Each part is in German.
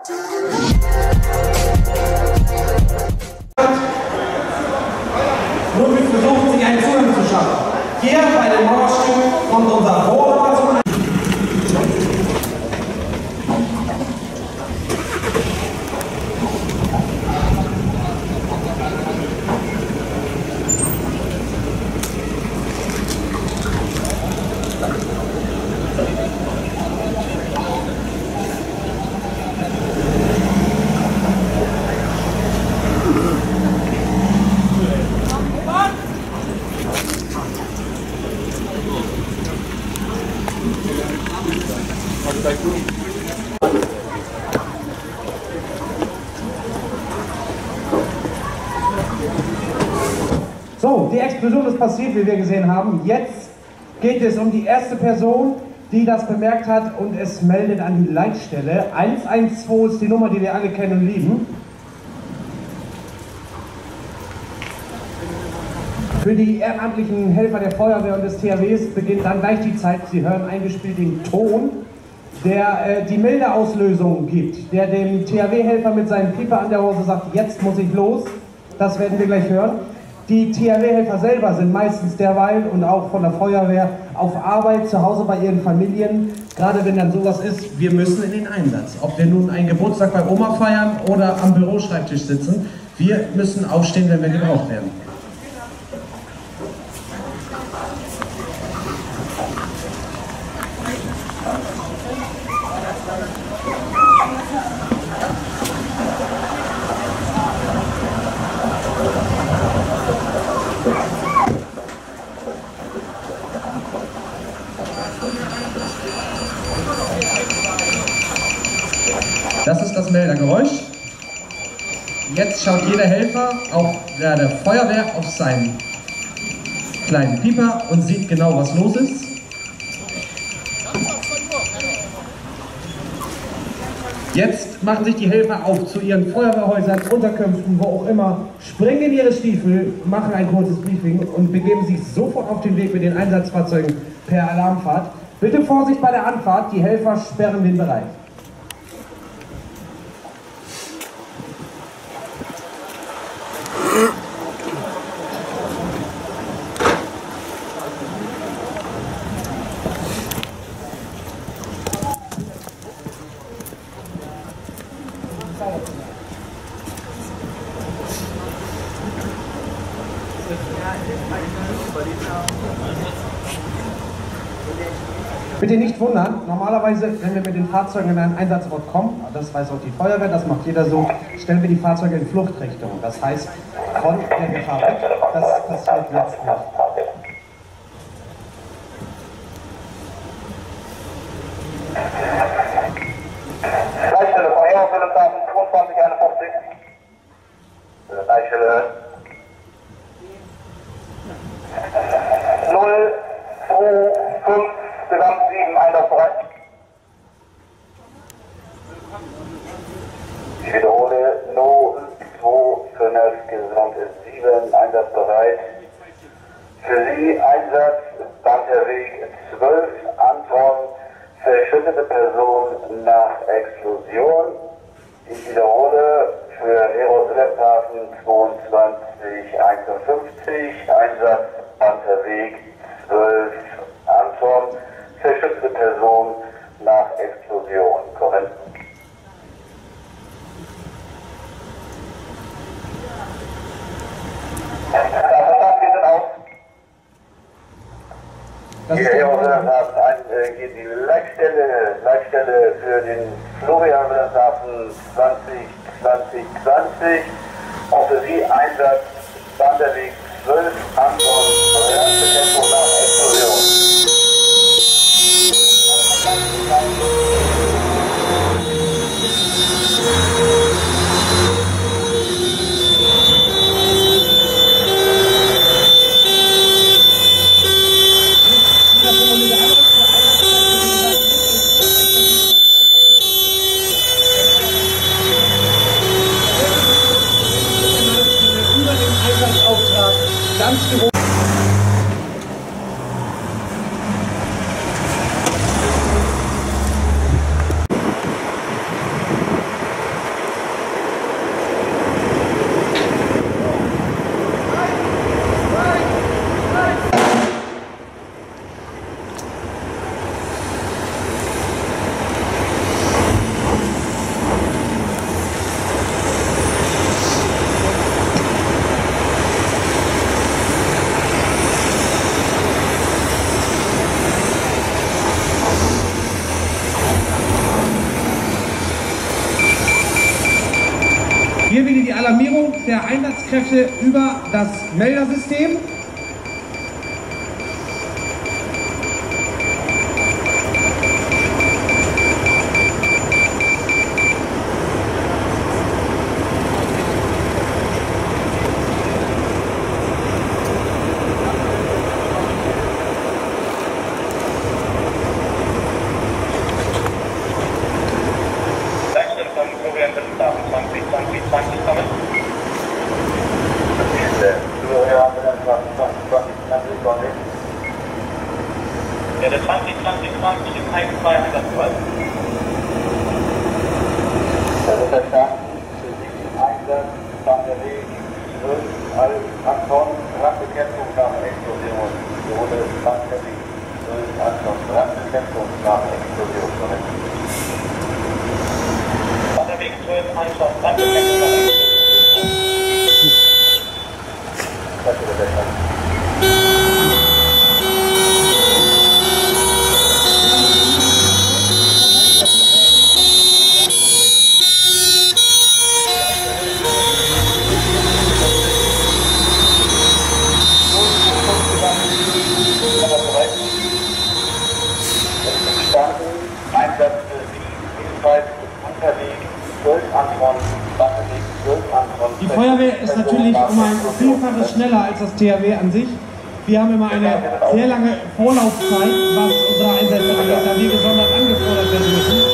Nur wir versuchen, sich einen Zugang zu schaffen. Hier bei dem Mauerstück kommt unser Rohr zum Einsatz. So, die Explosion ist passiert, wie wir gesehen haben. Jetzt geht es um die erste Person, die das bemerkt hat und es meldet an die Leitstelle. 112 ist die Nummer, die wir alle kennen und lieben. Für die ehrenamtlichen Helfer der Feuerwehr und des THWs beginnt dann gleich die Zeit. Sie hören eingespielten Ton, der die Meldeauslösung gibt, der dem THW-Helfer mit seinem Pieper an der Hose sagt, jetzt muss ich los. Das werden wir gleich hören. Die THW-Helfer selber sind meistens derweil und auch von der Feuerwehr auf Arbeit, zu Hause bei ihren Familien. Gerade wenn dann sowas ist, wir müssen in den Einsatz. Ob wir nun einen Geburtstag bei Oma feiern oder am Büroschreibtisch sitzen, wir müssen aufstehen, wenn wir gebraucht werden. Das ist das Meldergeräusch. Jetzt schaut jeder Helfer, auch der Feuerwehr, auf seinen kleinen Pieper und sieht genau, was los ist. Jetzt machen sich die Helfer auf zu ihren Feuerwehrhäusern, Unterkünften, wo auch immer, springen in ihre Stiefel, machen ein kurzes Briefing und begeben sich sofort auf den Weg mit den Einsatzfahrzeugen per Alarmfahrt. Bitte Vorsicht bei der Anfahrt, die Helfer sperren den Bereich. Bitte nicht wundern, normalerweise, wenn wir mit den Fahrzeugen in einen Einsatzort kommen, das weiß auch die Feuerwehr, das macht jeder so, stellen wir die Fahrzeuge in Fluchtrichtung. Das heißt, von der Gefahr weg, das passiert jetzt nicht. Leitstelle Feuerwehr, Wilhelmshaven 2251. Leitstelle 025 Gesamt 7 einsatzbereit. Ich wiederhole 025 Gesamt 7 einsatzbereit. Für Sie Einsatz Banterweg 12 Anton, verschüttete Person nach Explosion. Ich wiederhole für Heros Wilhelmshaven 2251 Einsatz Banterweg 12 Anton, verschüttete Person nach Explosion. Korrekt. Verstanden, wir sind auf. Hier geht die Leitstelle für den Florian Wilhelmshaven 2020. Auch für Sie Einsatz Wanderweg 12 Anton, Tempo nach Explosion. der Einsatzkräfte über das Meldersystem. Ja, der 2020 ist eingetragen einsatzbereit. Das ist der Start. Einsatz, Batterie, 12, Anton, Brandbekämpfung nach Explosion. Zone Batterie, 12, Anton, Brandbekämpfung nach Explosion. Batterie 12, Anton, Brandbekämpfung nach Explosion. Das ist der Start. Einsatz für Sie, ebenfalls unterwegs, 12 Anton, Batterie, 12 Anton. Die Feuerwehr ist natürlich um ein Vielfaches schneller als das THW an sich. Wir haben immer eine sehr lange Vorlaufzeit, was unsere Einsätze angeht, da wir gesondert angefordert werden müssen.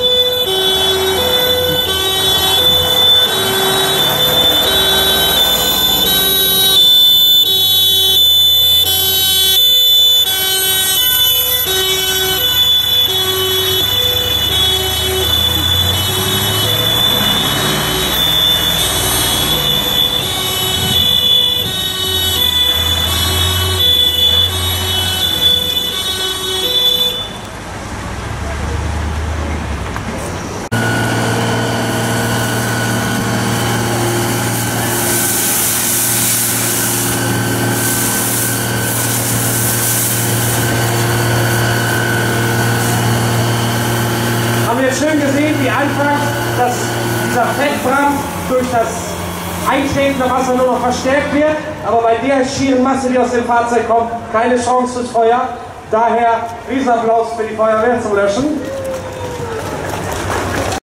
Schön gesehen, wie einfach dieser Fettbrand durch das eintretende Wasser nur noch verstärkt wird, aber bei der schieren Masse, die aus dem Fahrzeug kommt, keine Chance fürs Feuer. Daher Riesenapplaus für die Feuerwehr zum Löschen.